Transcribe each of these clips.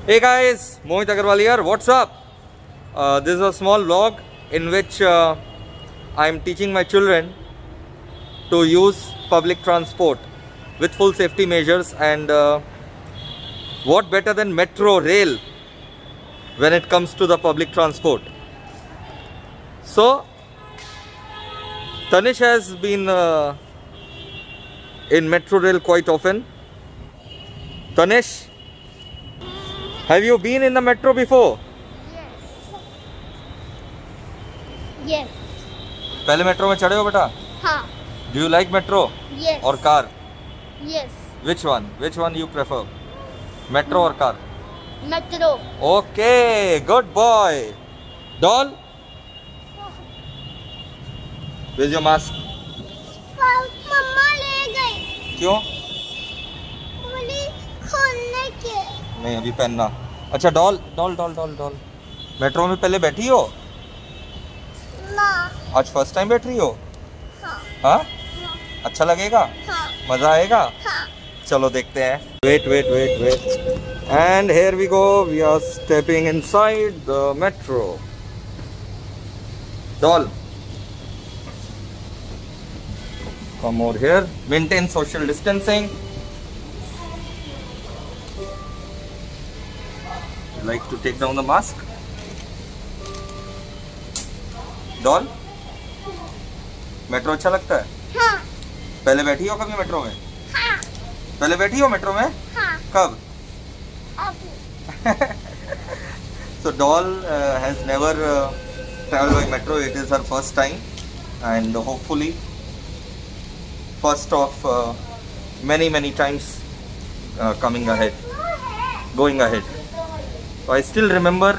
Hey guys, Mohit Agarwal here. What's up? This is a small vlog in which I am teaching my children to use public transport with full safety measures, and what better than metro rail when it comes to the public transport. So Tanish has been in metro rail quite often. Tanish, have you been in the metro before? Yes. पहले metro में चढ़े हो बेटा? हाँ. Do you like metro? Yes. Or car? Yes. Which one? Which one you prefer? Metro or car? Metro. Okay, good boy. Doll? Where's your mask? मम्मा ले गई. क्यों? बोली खोलने के. नहीं अभी पहनना. अच्छा doll doll doll doll doll metro में पहले बैठी हो? ना. आज फर्स्ट टाइम बैठ रही हो? हाँ. हाँ? अच्छा लगेगा? हाँ. मजा आएगा? हाँ. चलो देखते हैं. Wait, wait, wait, wait. And here we go. We are stepping inside the metro. Doll, come over here. Maintain social distancing. You like to take down the mask? Doll, metro अच्छा लगता है? हाँ. पहले बैठी हो कभी मेट्रो में? हाँ. पहले बैठी हो मेट्रो में? हाँ. कब? अभी. So doll has never traveled by metro. It is her first time, and hopefully first of many times coming ahead, going ahead. So I still remember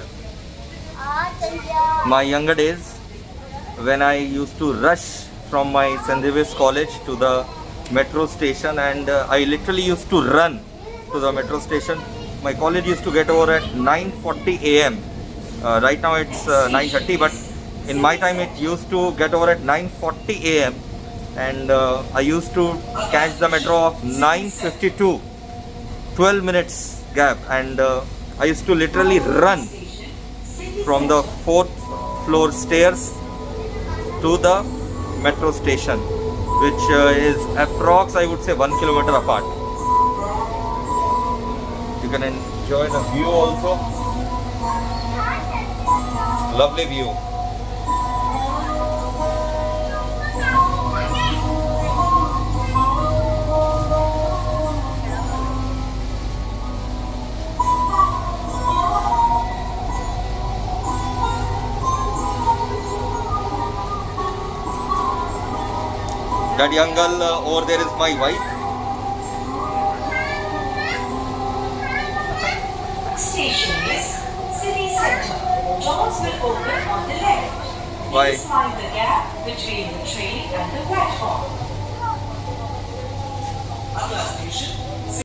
my younger days when I used to rush from my St. David's College to the metro station, and I literally used to run to the metro station. My college used to get over at 9:40 AM. Right now it's 9:30, but in my time it used to get over at 9:40 AM, and I used to catch the metro of 9:52, 12 minutes gap, and I used to literally run from the 4th floor stairs to the metro station, which is approx, I would say, 1 kilometer apart. You can enjoy the view also. Lovely view. That young girl over there is my wife. Station is City Center. Doors will open on the left. Why? Please mind the gap between the train and the platform. Agla Station.